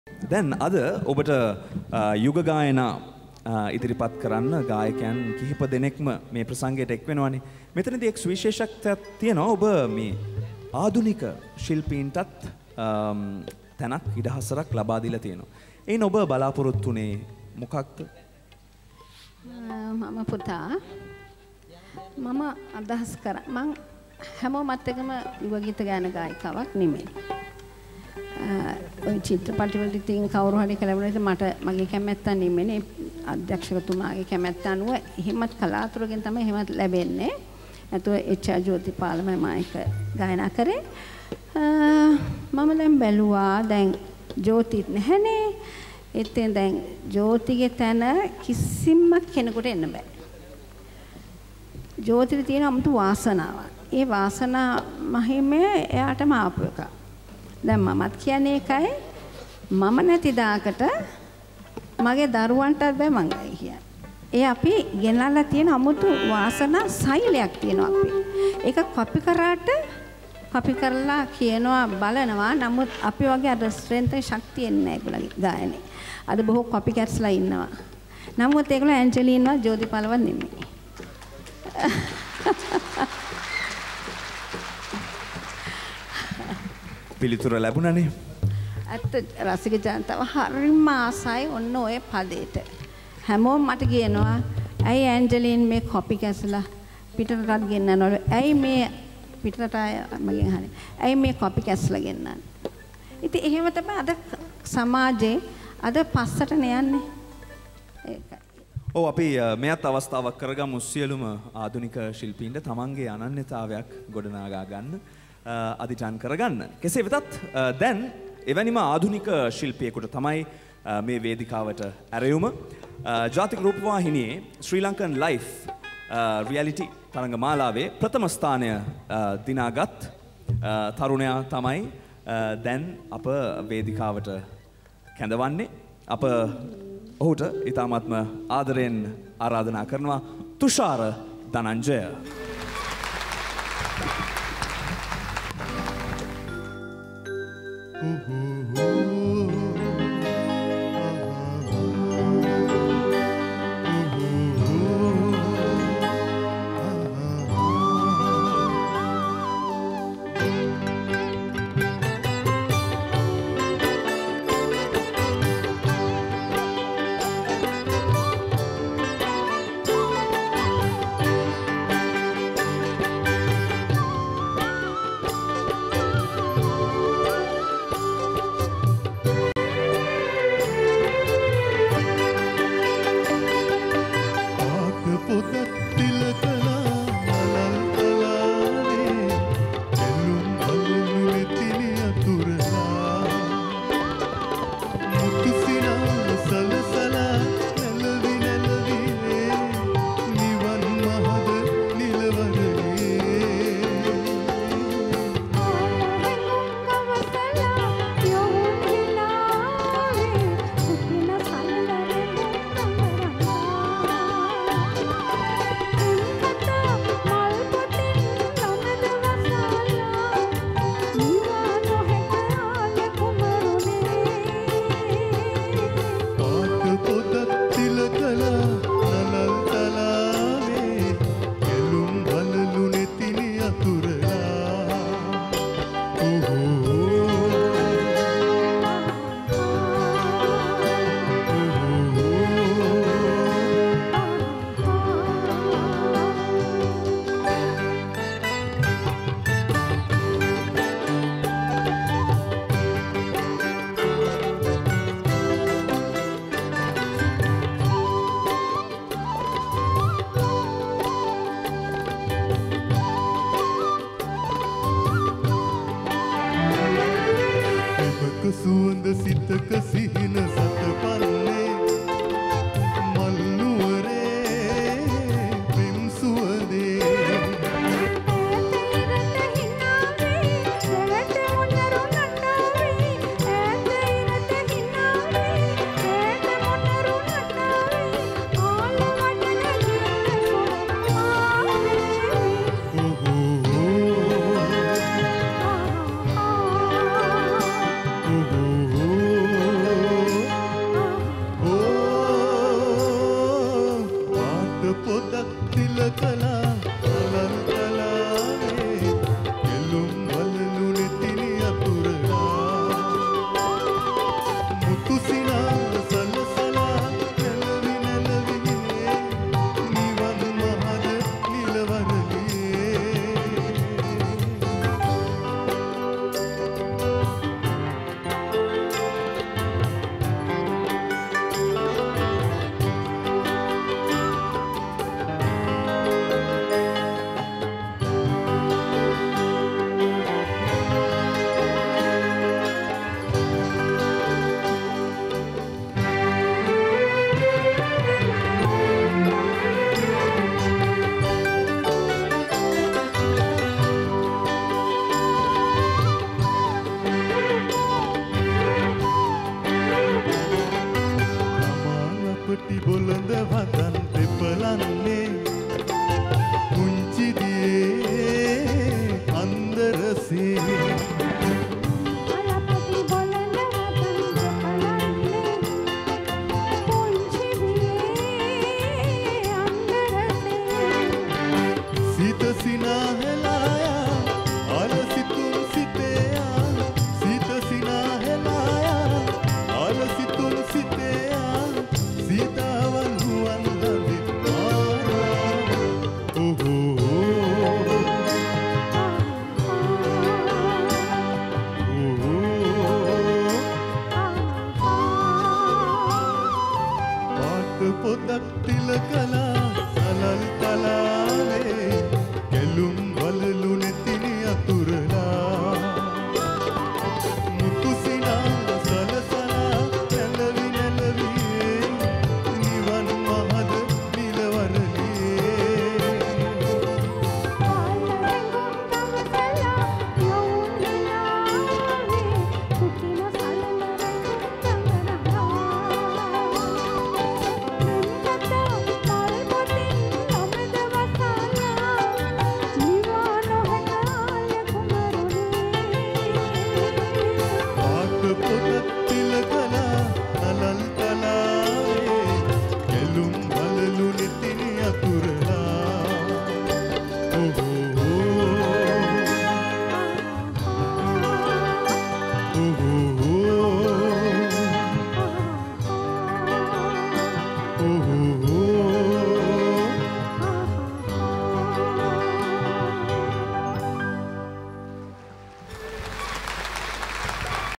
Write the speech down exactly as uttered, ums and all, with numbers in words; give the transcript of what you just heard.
දැන් අද ඔබට යුග ගායනා ඉදිරිපත් කරන්න ගායකයන් කිහිප දෙනෙක්ම මේ ප්‍රසංගයට එක් වෙනවානේ. මෙතනදී එක් විශේෂත්වයක් තියෙනවා. ඔබ මේ ආධුනික ශිල්පීන්ටත් තැනක් ඉඩහසරක් ලබා දීලා තියෙනවා. එයින් ඔබ බලාපොරොත්තු වෙන්නේ මොකක්ද? මම පුතා මම අදහස් කරා මම හැමෝමත් එක්කම යුව ගීත ගායන ගායිකාවක් නෙමෙයි. ඔය චිත්‍රපට වලදී තියෙන කවුරු හරි කලබලෙට මට මගේ කැමැත්ත නෙමෙයි අධ්‍යක්ෂකතුමාගේ කැමැත්ත අනුව එහෙමත් කලාතුරකින් තමයි එහෙමත් ලැබෙන්නේ. නැතුව එච්.ආර්. ජෝතිපාල මම එක ගායනා කරේ. මම දැන් බැලුවා දැන් ජෝතිත් නැහනේ. එතෙන් දැන් ජෝතිගේ තැන කිසිම කෙනෙකුට එන්න බෑ. ජෝතිට තියෙන 아무තු වාසනාවක්. ඒ වාසනා මහිමය එයාටම ආපු එකක්. දැන් මමත් කියන්නේ ඒකයි මම නැති දාකට මගේ දරුවන්ටත් බෑ මං ගයි කියන්නේ. ඒ අපි ගෙනල්ලා තියෙන 아무තු වාසනා සෛලයක් තියෙනවා අපි. ඒක කොපි කරාට කොපි කරලා කියනවා බලනවා. නමුත් අපි වගේ අර ස්ට්‍රෙන්ත් එක ශක්තිය එන්නේ නැහැ ඒගොල්ලන්ගේ ගායනේ. අද බොහෝ කොපි කැට්ස්ලා ඉන්නවා. නමුත් ඒගොල්ලෝ ඇන්ජලින්වත් ජෝතිපාලවත් නෙමෙයි. පිළිතුර ලැබුණනේ. ඇත්ත රසික ජනතාව හරිම ආසයි ඔන්න ඔය පදේට. හැමෝම මට කියනවා ඇයි ඇන්ජලින් මේ කොපි කැස්ලා පිටරටත් ගෙන්නනවලු. ඇයි මේ පිටරට මගෙන් අහන්නේ. ඇයි මේ කොපි කැස්ලා ගෙන්නන්නේ. ඉතින් එහෙම තමයි අද සමාජේ අද පස්සට යන්නේ. ඒකයි. ඔව් අපි මෙයත් අවස්ථාවක් කරගමු සියලුම ආධුනික ශිල්පීන්ට තමන්ගේ අනන්‍යතාවයක් ගොඩනගා ගන්න. අධිඨාන කරගන්න. කෙසේ වෙතත් දැන් එවැනිම ආධුනික ශිල්පියෙකුට තමයි මේ වේදිකාවට ඇරයුම. ජාතික රූපවාහිනියේ ශ්‍රී ලංකන් ලයිෆ් රියැලිටි තරඟ මාලාවේ ප්‍රථම ස්ථානය දිනාගත් තරුණයා තමයි දැන් අප වේදිකාවට කැඳවන්නේ. අප ඔහුට ඉතාමත්ම ආදරයෙන් ආරාධනා කරනවා තුෂාර ධනංජය. Oh පොතක් තිලකලා අලල් තලාවේ කෙලුම් වලලු නැතිනි අතුරලා මුතු සිනා සලසලා නැලවි නැලවියේ නිවන් මහද නිලවරලියේ පොතක් තිලකලා අලල්